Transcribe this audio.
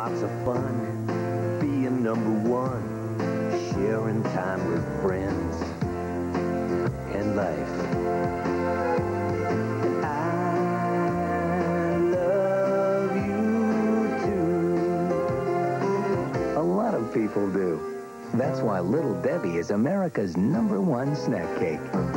lots of fun, being number one, sharing time with friends and life. I love you too. A lot of people do. That's why Little Debbie is America's #1 snack cake.